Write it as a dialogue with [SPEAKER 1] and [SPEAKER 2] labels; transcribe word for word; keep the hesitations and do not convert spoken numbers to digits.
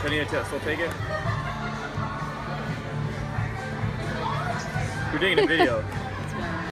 [SPEAKER 1] Sending a test. I'll take it. We're taking a video.